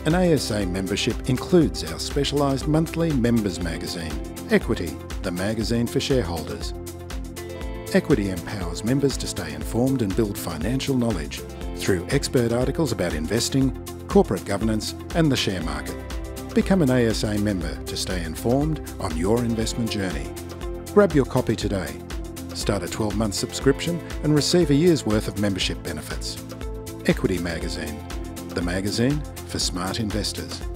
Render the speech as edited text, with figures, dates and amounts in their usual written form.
An ASA membership includes our specialised monthly members magazine, Equity, the magazine for shareholders. Equity empowers members to stay informed and build financial knowledge through expert articles about investing, corporate governance and the share market. Become an ASA member to stay informed on your investment journey. Grab your copy today. Start a 12-month subscription and receive a year's worth of membership benefits. Equity Magazine, the magazine for smart investors.